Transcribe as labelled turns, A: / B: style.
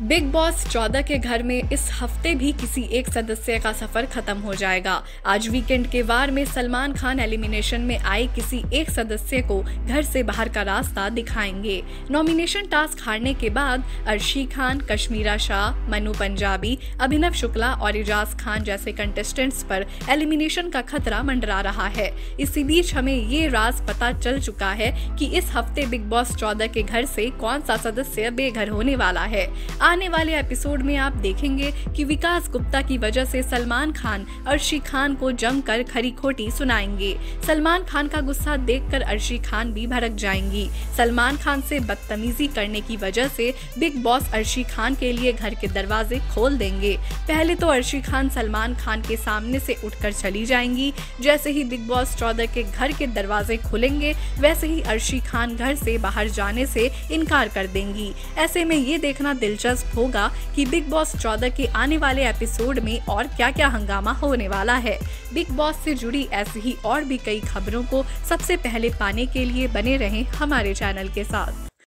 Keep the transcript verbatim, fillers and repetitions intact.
A: Big boss चौदह के घर में इस हफ्ते भी किसी एक सदस्य का सफर खत्म हो जाएगा। आज वीकेंड के वार में सलमान खान एलिमिनेशन में आए किसी एक सदस्य को घर से बाहर का रास्ता दिखाएंगे। नॉमिनेशन टास्क हारने के बाद अर्शी खान, कश्मीरा शाह, मनु पंजाबी, अभिनव शुक्ला और इजाज खान जैसे कंटेस्टेंट्स पर एलिमिनेशन का खतरा मंडरा रहा है। इसी बीच हमें ये राज पता चल चुका है कि इस हफ्ते बिग बॉस चौदह के घर से कौन सा सदस्य बेघर होने वाला है। आने वाले एपिसोड में आप देखेंगे कि विकास गुप्ता की वजह से सलमान खान अर्शी खान को जमकर खरी खोटी सुनाएंगे। सलमान खान का गुस्सा देखकर अर्शी खान भी भड़क जाएंगी। सलमान खान से बदतमीजी करने की वजह से बिग बॉस अर्शी खान के लिए घर के दरवाजे खोल देंगे। पहले तो अर्शी खान सलमान खान के सामने से उठकर चली जाएंगी। जैसे ही बिग बॉस चौदह के घर के दरवाजे खुलेंगे वैसे ही अर्शी खान घर से बाहर जाने से इनकार कर देंगी। ऐसे में ये देखना दिलचस्प होगा कि बिग बॉस चौदह के आने वाले एपिसोड में और क्या क्या हंगामा होने वाला है। बिग बॉस से जुड़ी ऐसी ही और भी कई खबरों को सबसे पहले पाने के लिए बने रहें हमारे चैनल के साथ।